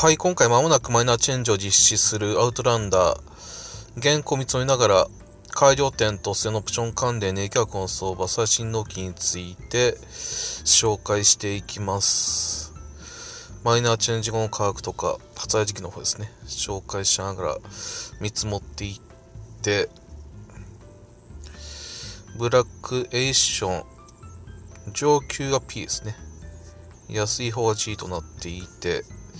はい、今回間もなくマイナーチェンジを実施するアウトランダー。現行見積もりながら、改良点とそのオプション関連の価格の相場、最新納期について紹介していきます。マイナーチェンジ後の価格とか、発売時期の方ですね。紹介しながら見積もっていって、ブラックエイション、上級が P ですね。安い方が G となっていて、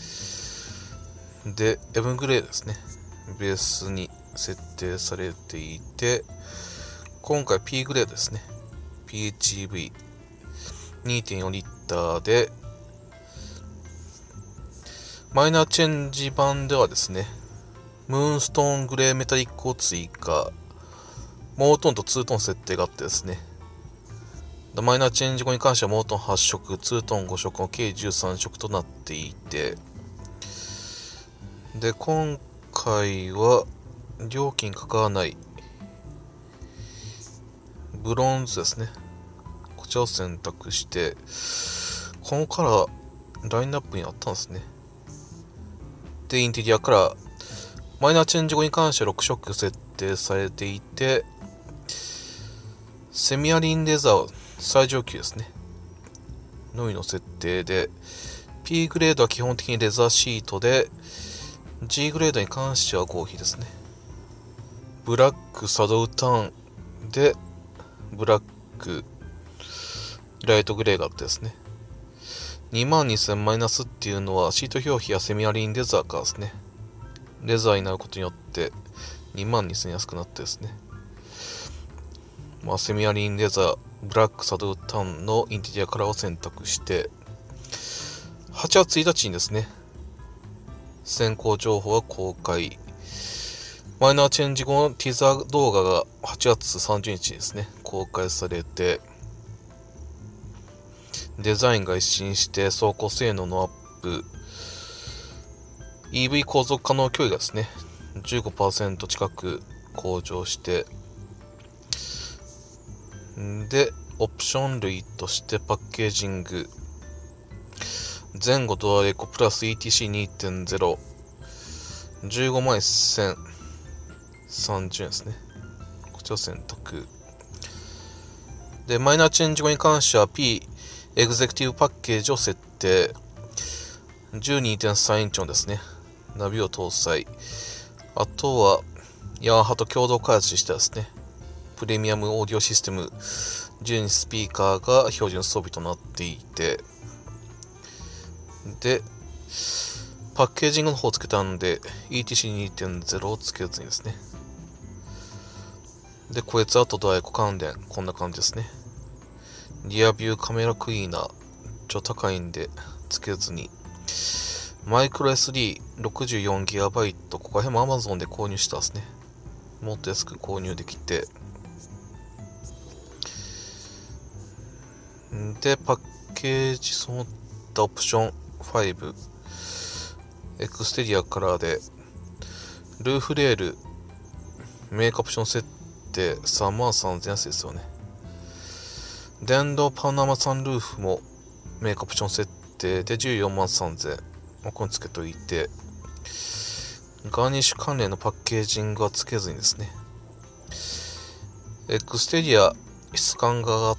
で、M グレードですね。ベースに設定されていて、今回 P グレードですね。PHEV2.4 リッターで、マイナーチェンジ版ではですね、ムーンストーングレーメタリックを追加、モートンとツートン設定があってですね、マイナーチェンジ後に関してはモートン8色、ツートン5色の計13色となっていて、で、今回は料金かからないブロンズですね。こちらを選択して、このカラーラインナップにあったんですね。で、インテリアカラー、マイナーチェンジ後に関しては6色設定されていて、セミアリンレザー最上級ですね。のみの設定で、P グレードは基本的にレザーシートで、G グレードに関しては合皮ですね。ブラックサドウターンで、ブラックライトグレーがあってですね。22,000マイナスっていうのはシート表皮やセミアリンレザーからですね。レザーになることによって22,000安くなってですね。セミアリンレザー、ブラックサドウターンのインテリアカラーを選択して、8月1日にですね、先行情報は公開。マイナーチェンジ後のティザー動画が8月30日にですね、公開されて、デザインが一新して走行性能のアップ、EV 航続可能距離がですね、15% 近く向上して、で、オプション類としてパッケージング、前後ドアエコプラス ETC2.0、15万1030円ですね。こちらを選択。で、マイナーチェンジ後に関しては P エグゼクティブパッケージを設定。12.3 インチのですね、ナビを搭載。あとは、ヤマハと共同開発したですね、プレミアムオーディオシステム12スピーカーが標準装備となっていて、で、パッケージングの方をつけたんで、ETC2.0 をつけずにですね。で、こいつアウトドアエコ関連、こんな感じですね。リアビューカメラクリーナー、ちょっと高いんで、つけずに。マイクロ SD64GB、ここら辺も Amazon で購入したですね。もっと安く購入できて。で、パッケージその他オプション5、エクステリアカラーで、ルーフレール、メーカーオプション設定33,000安いですよね。電動パナマサンルーフもメーカーオプション設定で143,000、これつけといて、ガーニッシュ関連のパッケージングはつけずにですね、エクステリア質感が上がって、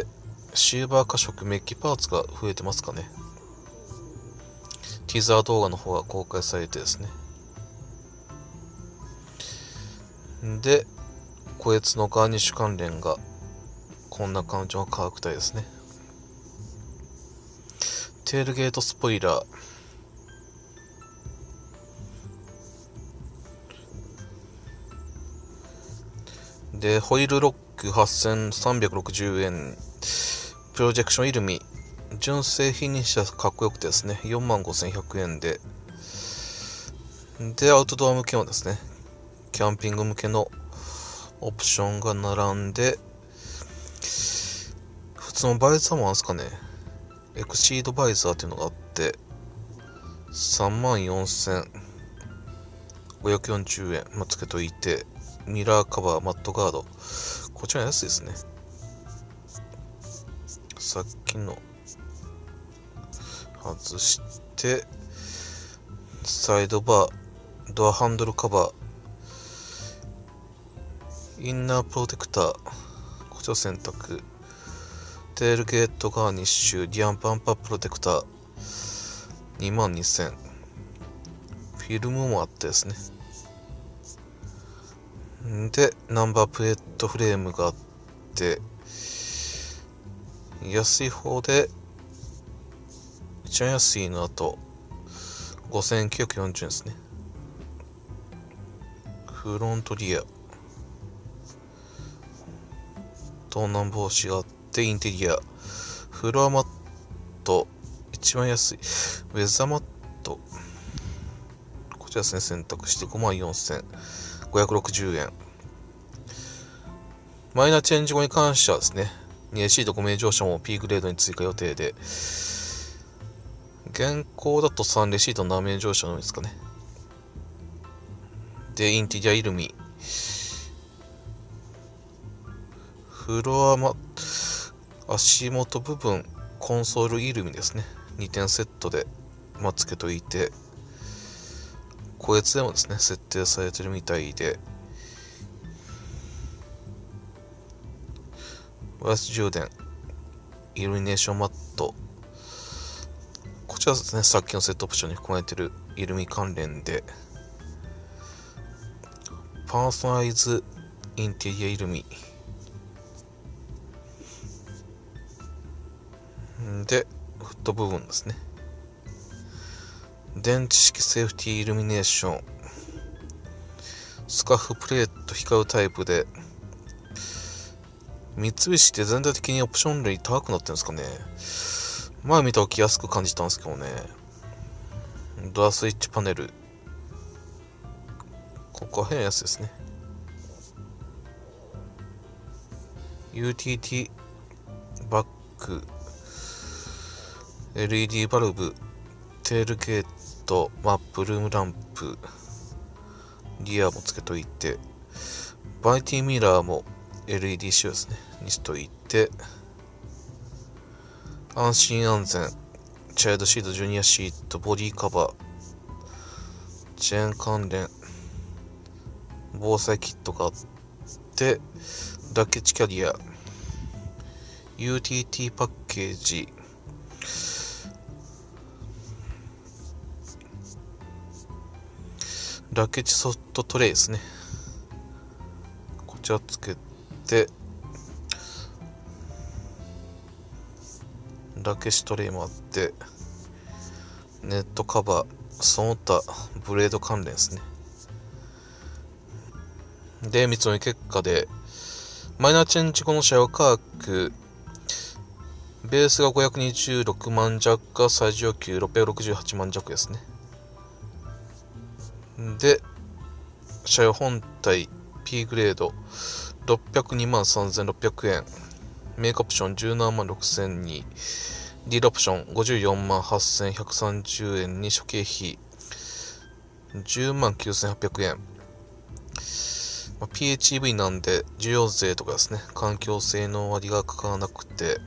シルバー化色メッキパーツが増えてますかね。ティザー動画の方が公開されてですね。で、こいつのガーニッシュ関連がこんな感じの価格帯ですね。テールゲートスポイラー。で、ホイールロック8,360円。プロジェクションイルミ。純正品にしてはかっこよくてですね。45,100円で。で、アウトドア向けのですね。キャンピング向けのオプションが並んで、普通のバイザーもあるんですかね。エクシードバイザーっていうのがあって、34,540円、つけといて、ミラーカバー、マットガード。こちら安いですね。さっきの外して、 サイドバー、ドアハンドルカバー、インナープロテクター、こちら選択、テールゲートガーニッシュ、ディアンバンパープロテクター、22,000。フィルムもあってですね。で、ナンバープレートフレームがあって、安い方で、一番安いのあと、5,940円ですね。フロントリア、盗難防止があって、インテリア、フロアマット、一番安い、ウェザーマット、こちらですね、選択して54,560円。マイナーチェンジ後に関してはですね、2AC と5名乗車も P グレードに追加予定で、現行だと3レシート7名乗車のみですかね。で、インテリアイルミ、フロア足元部分、コンソールイルミですね。2点セットで、つけといて、個別でもですね、設定されてるみたいで、ワイヤレス充電、イルミネーションマット、こちらですね、さっきのセットオプションに含まれているイルミ関連で、パーソナライズインテリアイルミで、フット部分ですね。電池式セーフティーイルミネーション、スカーフプレート光るタイプで、三菱って全体的にオプション類高くなってるんですかね。前見たら着やすく感じたんですけどね。ドアスイッチパネル、ここは変なやつですね。UTT バック、LED バルブ、テールゲート、マップルームランプ、リアもつけといて、バイティミラーも LED 仕様ですね。にしといて、安心安全、チャイルドシート、ジュニアシート、ボディカバー、チェーン関連、防災キットがあって、ラケッジキャリア、UTT パッケージ、ラケッジソフトトレイですね。こちらつけて、ラケッジトレイもあって、ネットカバー、その他ブレード関連ですね。で、見積もり結果で、マイナーチェンジ後の車両価格、ベースが526万弱、最上級668万弱ですね。で、車両本体 P グレード602万3600円、メイクオプション17万6000に、ディールオプション54万8130円に、諸経費10万9800円。PHEV なんで、需要税とかですね、環境性能割がかからなくて、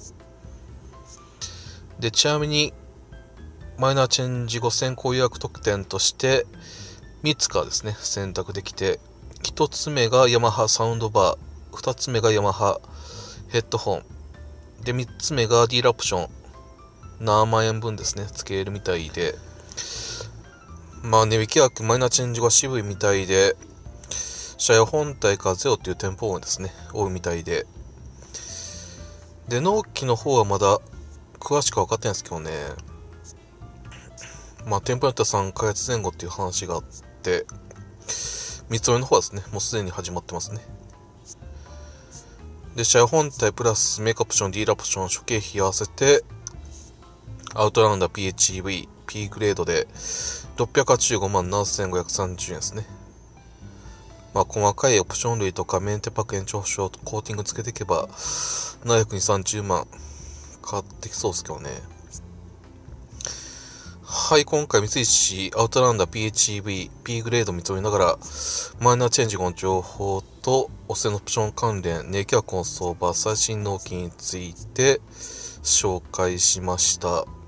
で、ちなみに、マイナーチェンジ後先行予約特典として、3つからですね、選択できて、1つ目がヤマハサウンドバー、2つ目がヤマハヘッドホン、で、3つ目がディーラーオプション、7万円分ですね、付けるみたいで、値引き額マイナーチェンジが渋いみたいで、車両本体からゼロっていう店舗もですね、多いみたいで、で、納期の方はまだ詳しく分かってないんですけどね、店舗によっては3ヶ月前後っていう話があって、見積もりの方はですね、もうすでに始まってますね。で、車両本体プラスメイクオプション、ディーラーオプション、諸経費合わせて、アウトラウンダー PHEV、P グレードで685万7530円ですね。細かいオプション類とかメンテパック延長保証とコーティングつけていけば、720、30万かかってきそうですけどね。はい、今回三菱アウトランダー PHEV、P グレード見積もりながら、マイナーチェンジ後の情報と、おせのオプション関連、ネイキャコン相場、最新納期について紹介しました。